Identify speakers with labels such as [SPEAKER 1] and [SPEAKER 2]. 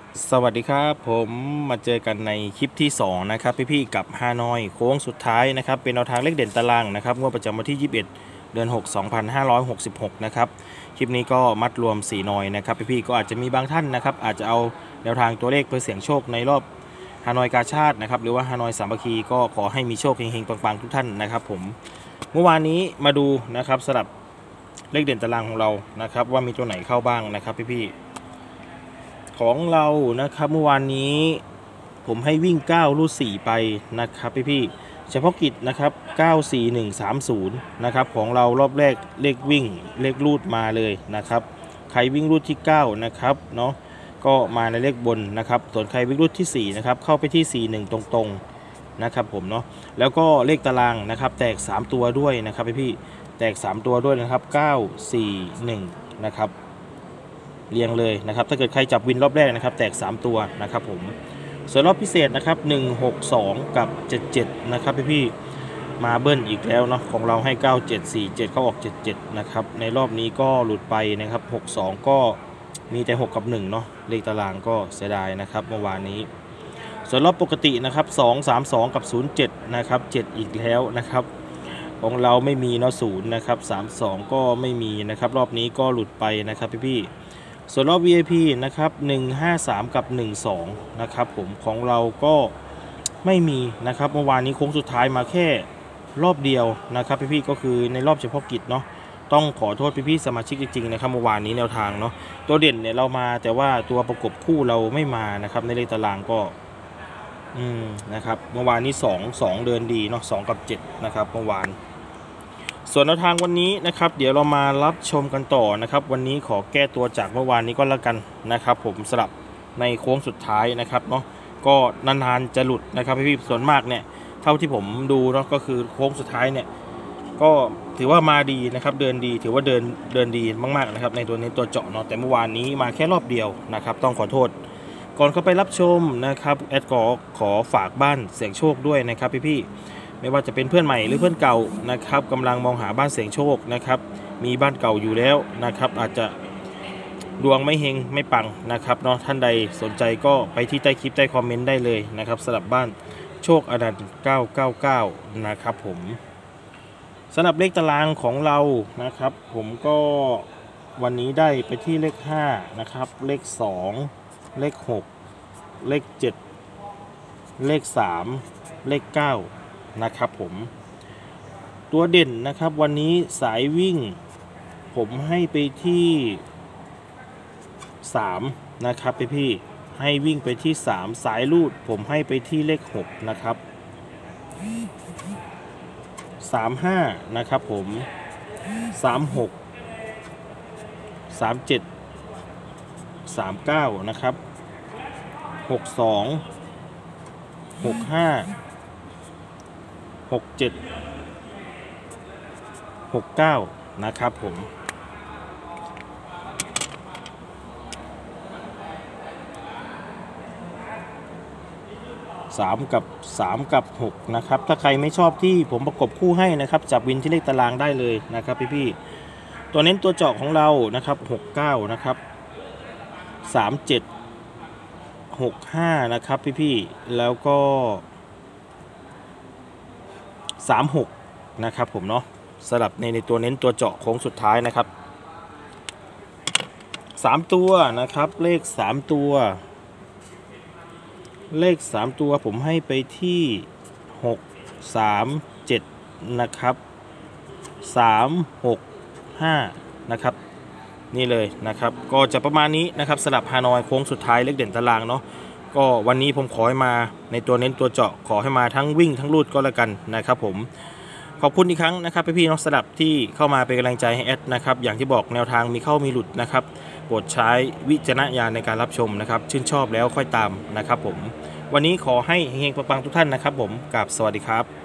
[SPEAKER 1] สวัสดีครับผมมาเจอกันในคลิปที่2นะครับพี่ๆกับฮานอยโค้งสุดท้ายนะครับเป็นแนวทางเลขเด่นตารางนะครับงวดประจำวันที่21เดือน6 2566นะครับคลิปนี้ก็มัดรวม4นอยนะครับพี่ๆก็อาจจะมีบางท่านนะครับอาจจะเอาแนวทางตัวเลขเพื่อเสี่ยงโชคในรอบฮานอยกาชาตินะครับหรือว่าฮานอยสามัคคีก็ขอให้มีโชคเฮงๆปังๆทุกท่านนะครับผมเมื่อวานนี้มาดูนะครับสำหรับเลขเด่นตารางของเรานะครับว่ามีตัวไหนเข้าบ้างนะครับพี่ๆของเรานะครับเมื่อวานนี้ผมให้วิ่ง9รูด4ไปนะครับพี่ๆเฉพาะกิจนะครับ94130นะครับของเรารอบแรกเลขวิ่งเลขรูดมาเลยนะครับใครวิ่งรูดที่9นะครับเนาะก็มาในเลขบนนะครับส่วนใครวิ่งรูดที่4นะครับเข้าไปที่41ตรงๆนะครับผมเนาะแล้วก็เลขตารางนะครับแตก3ตัวด้วยนะครับพี่ๆแตก3ตัวด้วยนะครับ941นะครับเรียงเลยนะครับถ้าเกิดใครจับวินรอบแรกนะครับแตก3ตัวนะครับผมส่วนรอบพิเศษนะครับ162กับ77นะครับพี่ๆมาเบิ้ลอีกแล้วเนาะของเราให้9747เขาออก77นะครับในรอบนี้ก็หลุดไปนะครับ62ก็มีแต่6กับ1เนาะเลขตารางก็เสียดายนะครับเมื่อวานนี้ส่วนรอบปกตินะครับ232กับ07นะครับ7อีกแล้วนะครับของเราไม่มีเนาะ0นะครับ32ก็ไม่มีนะครับรอบนี้ก็หลุดไปนะครับพี่ๆส่วนรอบ VIP นะครับ153กับ12นะครับผมของเราก็ไม่มีนะครับเมื่อวานนี้โค้งสุดท้ายมาแค่รอบเดียวนะครับพี่ๆก็คือในรอบเฉพาะกิจเนาะต้องขอโทษพี่ๆสมาชิกจริงๆนะครับเมื่อวานนี้แนวทางเนาะตัวเด่นเนี่ยเรามาแต่ว่าตัวประกบคู่เราไม่มานะครับในเลขตารางก็นะครับเมื่อวานนี้2เดินดีเนาะ2กับ7นะครับเมื่อวานส่วนแนวทางวันนี้นะครับเดี๋ยวเรามารับชมกันต่อนะครับวันนี้ขอแก้ตัวจากเมื่อวานนี้ก็แล้วกันนะครับผมสลับในโค้งสุดท้ายนะครับเนาะก็นานๆจะหลุดนะครับพี่ส่วนมากเนี่ยเท่าที่ผมดูเนาะก็คือโค้งสุดท้ายเนี่ยก็ถือว่ามาดีนะครับเดินดีถือว่าเดินดีมากๆนะครับในตัวนี้ตัวเจาะเนาะแต่เมื่อวานนี้มาแค่รอบเดียวนะครับต้องขอโทษก่อนเข้าไปรับชมนะครับแอดขอฝากบ้านเสี่ยงโชคด้วยนะครับพี่ไม่ว่าจะเป็นเพื่อนใหม่หรือเพื่อนเก่านะครับกำลังมองหาบ้านเสี่ยงโชคนะครับมีบ้านเก่าอยู่แล้วนะครับอาจจะดวงไม่เฮงไม่ปังนะครับเนาะท่านใดสนใจก็ไปที่ใต้คลิปใต้คอมเมนต์ได้เลยนะครับสำหรับบ้านโชคอนันต์999นะครับผมสำหรับเลขตารางของเรานะครับผมก็วันนี้ได้ไปที่เลข5นะครับเลข2เลข6เลข7เลข3เลข9นะครับผมตัวเด่นนะครับวันนี้สายวิ่งผมให้ไปที่3นะครับพี่ให้วิ่งไปที่3สายลูดผมให้ไปที่เลข6นะครับ35นะครับผม36 37 39นะครับ62 65 67 69นะครับผม3 กับ6นะครับถ้าใครไม่ชอบที่ผมประกบคู่ให้นะครับจับวินที่เลขตารางได้เลยนะครับพี่ๆตัวเน้นตัวเจาะของเรานะครับ69นะครับ37 65นะครับพี่ๆแล้วก็36นะครับผมเนาะสลับในตัวเน้นตัวเจาะโค้งสุดท้ายนะครับ3ตัวนะครับเลข3ตัวผมให้ไปที่6 3 7นะครับ3 6 5นะครับนี่เลยนะครับก็จะประมาณนี้นะครับสลับฮานอยโค้งสุดท้ายเลขเด่นตารางเนาะก็วันนี้ผมขอให้มาในตัวเน้นตัวเจาะขอให้มาทั้งวิ่งทั้งรูดก็แล้วกันนะครับผมขอบคุณอีกครั้งนะครับพี่ๆน้องสลับที่เข้ามาเป็นกำลังใจให้แอดนะครับอย่างที่บอกแนวทางมีเข้ามีหลุดนะครับโปรดใช้วิจารณญาณในการรับชมนะครับชื่นชอบแล้วค่อยตามนะครับผมวันนี้ขอให้เฮงๆปังๆทุกท่านนะครับผมกับสวัสดีครับ